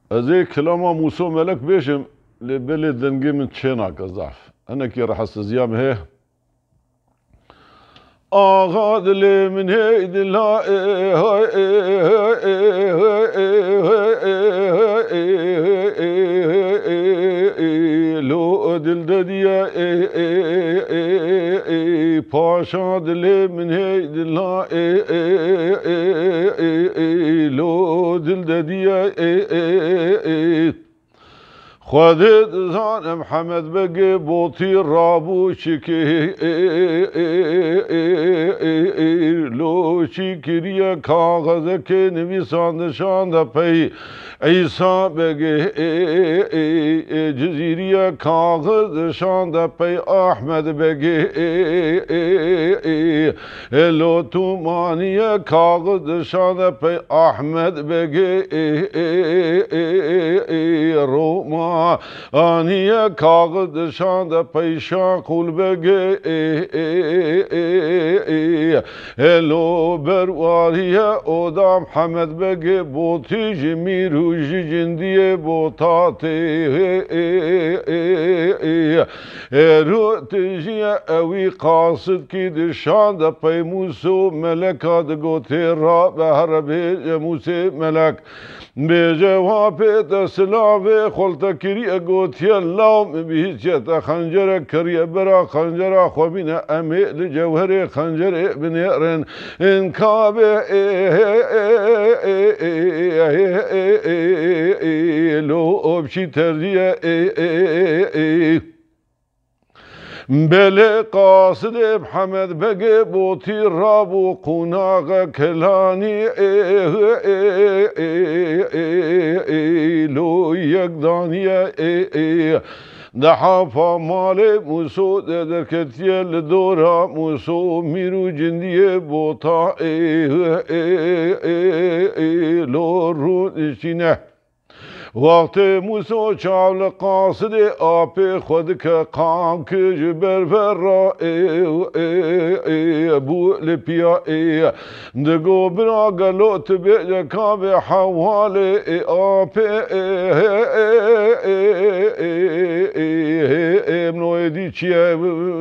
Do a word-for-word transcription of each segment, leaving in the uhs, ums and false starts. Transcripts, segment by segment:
ازي كلاما موسو ملك بيشم لبلد دنجي من تشينا قزاف انا كي راح استزيام هي آغاد لي من هيد لا لو دل دديا پاشا دل من هيد لا لو دل دديا خودت زان محمد بگی بوتی رابو شکی لو شکریه کاغذ که نویسان شانده پی ایسا بگی جزیریه کاغذ شانده پی احمد بگی لو تو مانیه کاغذ شانده پی احمد بگی روما آنیه کاغذ شانده پیشا قول بگی هلو برواریه اودام حمد بگی بوتی جمیرو جندیه بوتاتی رو تجیه اوی قاصد کی دشانده پی موسو ملکات گوتی را بهر بیج موسی ملک بجواب تسلاوي خلت كري قوتي اللوم بهجت خنجر كري برا خنجر خوبنا امي لجوهر خنجر بنيرن ان كاب لو ابشي ترجيه بله قاصد محمد بگه بوتی رابو قناغ کلانی لو یک دانیه دحافا مال موسو درکتیه لدورا موسو میرو جندیه بوتا لو رو نشینه وقت موسو چاول قاصد آپ خود که قام که جبر فرا بو لپیا دگو برا گلوت بیجا کاب حوال آپ امنو دی چیه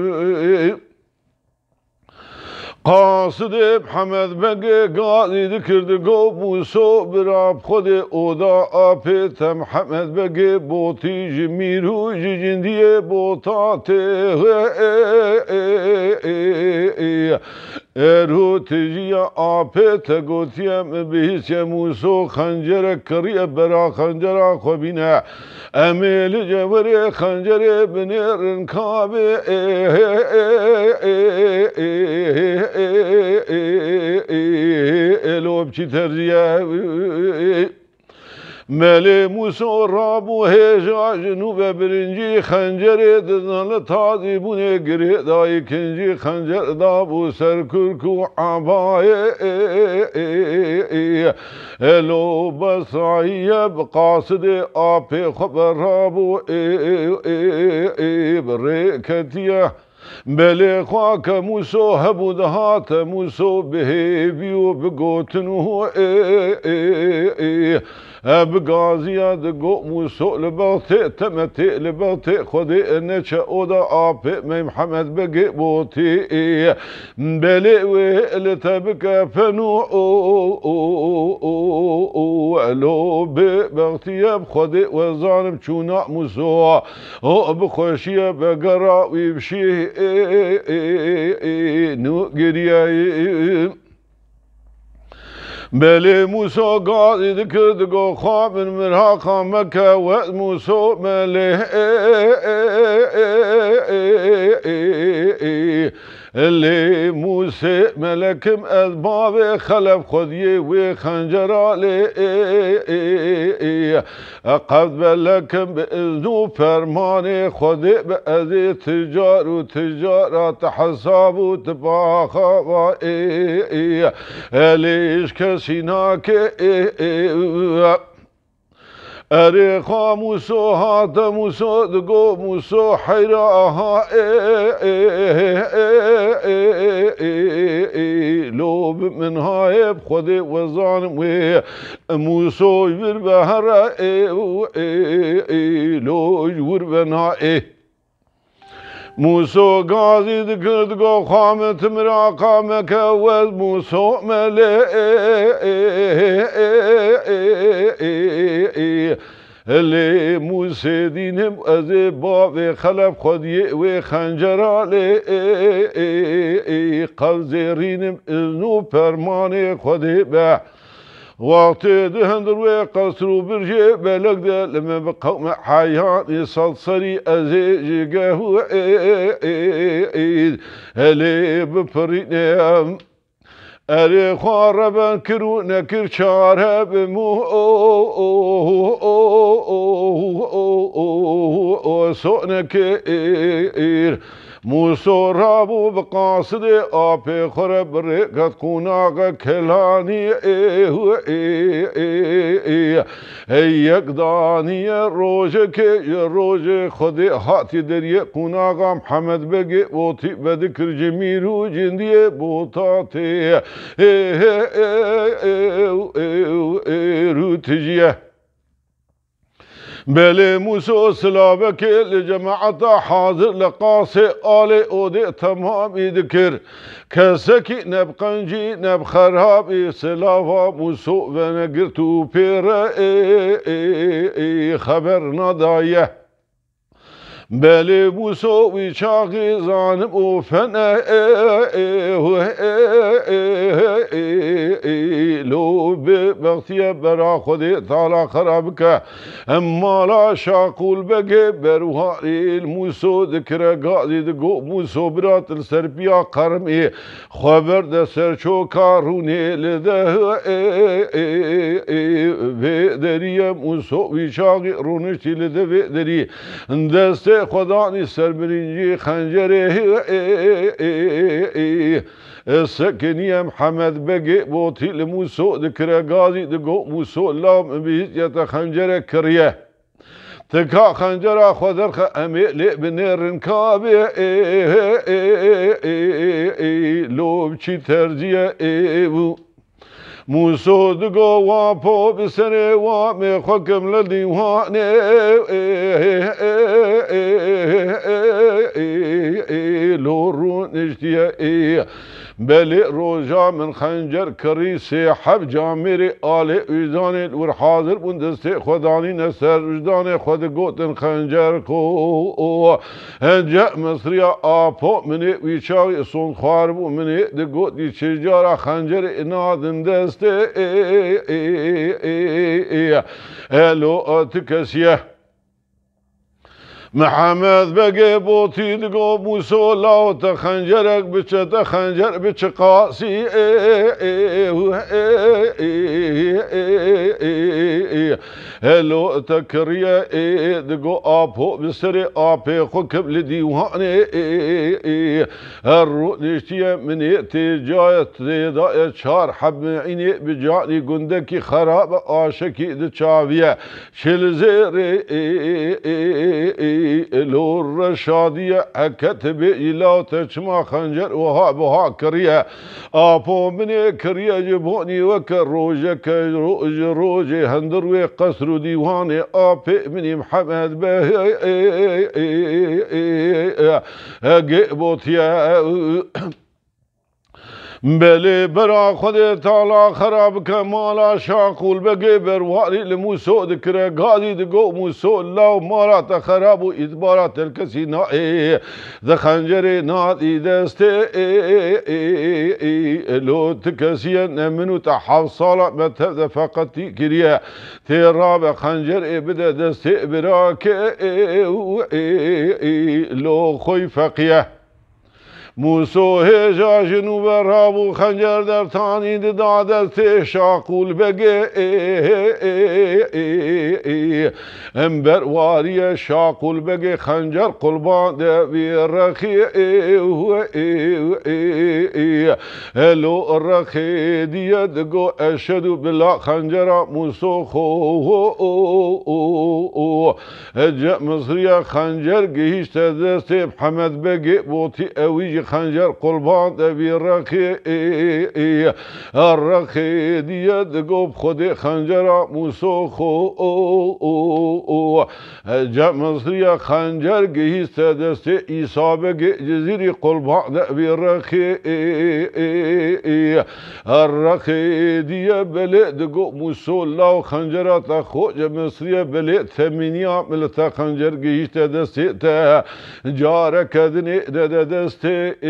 قاصد محمد بگه قاضی دکرد گو موسو براب خود اودا آپیت محمد بگه بوتی جمیرو جندیه بوتاته ارو تجیه آپیت گوتیم بهیچ موسو خنجر کریه برا خنجر خوبینه امیل جوری خنجر بنیرن کابه الو بچی ترجیه ملی موسو رابو هیجا جنوب برنجی خنجر دزنال تازی بونه گره دای کنجی خنجر دابو سرکرکو عبای الو بسعیه بقاصد آپی خبر رابو برکتیه بله خواک موسو هبو دهات موسو بهیبیو بگوتنو بغازيا دقو موسو لبغتي تمتي لبغتي خدي نشا اودا آبي مي محمد بقي بوتي بلي لتبكى فنو لو بغتي بخدي وزانم چونا موسو بخوشي بقرا ويبشي نو قريا بلي موسو قاضي ذكر دقو خواب من هاقا مكة وموسو ملي اللي موسى ملكم أذباب خلف خذيه وخنجرالي قد بلكم بإذنو فرماني خذي بأذي تجار وتجارة حساب وتباخا ليش كسيناك أريقا موسو هات موسو دقو موسو حيراها لوب من هاي بخدي وزان وي موسو يبر بهرا لو يور بنها موسو غازي ذكر دقو خامت مراقامك وز موسو ملي اللي موسى دينهم أزي باب خلف خدي وخنجر لي قلزيرينم إذنو برماني خدي با وقت دهندر وقصرو برجي بلق ده لما بقوم حياني صلصري أزي جيقه اللي بفرينهم أري خاربا كرو نكر شاره بمو سؤنكير موسو رابو بقاصد آبي خرب رقت قناغ كلاني هيك داني روجك روج خدي هاتي دري قناغ محمد بقي بوتي بذكر جميل جندي بوتاتي روتجيه بلي موسو سلابك لجماعة حاضر لقاسي آلي أودي تمام ذكر كسكي نبقنجي نبخرابي سلافا موسو ونقرتو بير خبرنا دايه بلي موسو ويشاقي زانب وفنا لو ببغتيا برا خدي طالع خرابك اما لا شاقول بقي بروهاري الموسو ذكر قاضي دقو موسو برات السربيا قرمي خبر ده سرشو كاروني لده بدريا موسو ويشاقي رونشتي لده بدري دسته خداني سربرينجي خنجره السكنية محمد بقي بوتي لموسو ذكر غازي دقو موسو لام بيت خنجره كريه تكا خنجره خدرخ امي لبني رنكابي لو بشي ترجيه موسو دقو وابو بسني وامي خكم لديواني لورو نشتيه بلي روجا من خنجر كريسي حب جامري آلي ويزاني ورحاضر بندستي خداني نسر وجداني خد قوتن خنجر كو هنجا مصريا آبو مني ويشاوي صون خاربو مني دقوت دي شجارة خنجر انادن دستي الو اتكسيه محمد بقي بوتي دقو موسو لاو تخنجرك بچ تخنجر بچ قاسي هلو تكريا دقو آبو بسري آبي خكب لديواني الرو نشتيا مني تجاية تداية شار حب عيني بجاني قندكي خراب آشكي دچاوية شلزيري لو الرشادية أكتب إلا تشمع خنجر وها بها كريه آبو مني كريه جبوني وكروجك روج روجي هندروي قصر ديواني آبي مني محمد به قبوتيا بلي برا خدي تعالى خراب كمالا شاقول بقي برواري لموسو ذكر قاضي دقو موسو الله مالا تخرابو إدبارا تلكسي نائي ذا خنجري نادي دستي لو تكسي نمنو تحاف صالة متفد فقط كريا تيراب خنجر بدا دستي براك لو خوي فقيه موسو هجا جنوب رابو خنجر در تانید دادست شاقول بگه امبر واری شاقول بگه خنجر قلبان دوی رخی لو رخی دید گو اشدو بلا خنجر موسو خو جا مصری خنجر گهیشت دست محمد بگه بوتی اویج خنجر قلبان دوی رخی الرخي دياد قوب خدي خنجر موسو خو جاء مصرية خنجر جهيز تدست إصابة جزيري قلبان دوي الرخي الرخي ديا بلد قوب موسو لاو خنجرات خوج مصرية بلد ثمانية ملتا خنجر جهيز تدست جارك دني ددست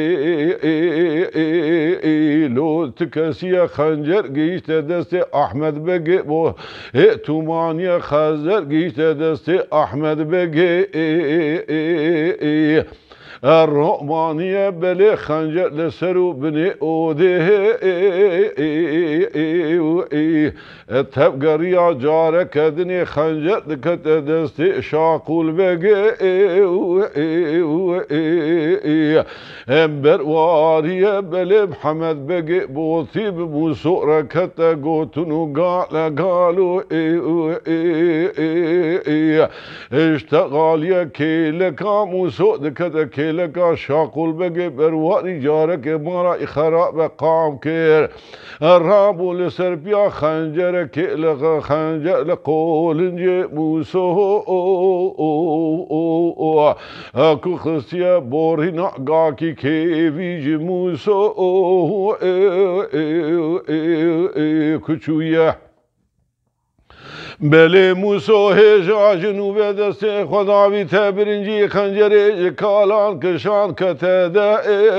لو تكسية خنجر جيشت دست أحمد بگي بو تومانية خزر جيشت دست أحمد بگي الرحمانية بلي خنجر لسرو بني اوده تبقريا جارك دني خنجر دكت دست شاقول بگي امبر وارية بلي محمد بگي بوثي بموسو ركت قوتنو قال قالوا اشتغال يا كيلكا موسو دكت كيلكا شاقول بگي برواري جارك مارا اخراب قام كير الرابو لسربيا خنجر كيلك خنجر لقولنجي موسو اكو خسيا بورينا قاكي كيفي موسو كچوية بله موسو هجا جنوب دست خداوی تبرنجی خنجر کالان کشان کتده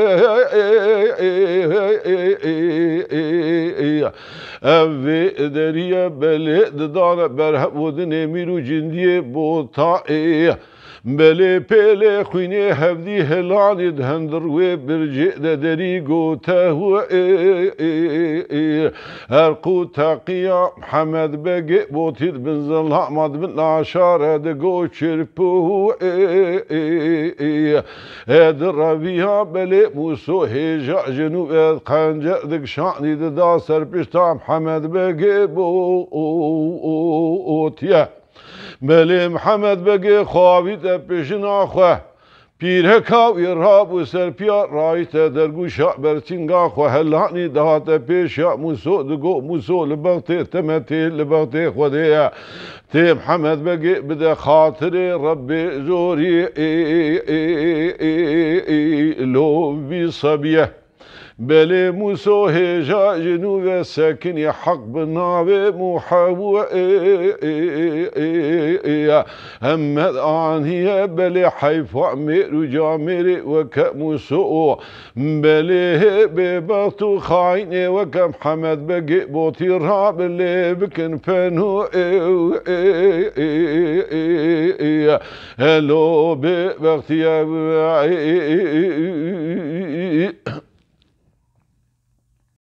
اوی دریه بله ددان برهبودن امیرو جندی بوتا بله پله خوینه هفدی هلانی دهندر و برجه دری گوته و ارقو تقیا محمد بگه بوتید بن زلحمد بن عشاره دگو چرپو اد رویها بله موسو هجا جنوب اد خنجر دک شانی دا سرپشتا محمد بگه بوتیه بله محمد بگه خوابید پیشن آخوه پیره کاوی راب و سرپیا رایت درگوشا برچنگا خو هلانی دهات پیشا موسو دگو موسو لبغت تمتی لبغت خودیا تی محمد بگه بده خاطر رب زوری لو بی صبیه بله موسو هجا جنوب ساكن حق بناوي محاوة همد آنهي بله حيف عمير جامر وكموسو بله ببطو خاين وكم حمد بقي بوتي راب اللي بكن فنو هلو ببغتي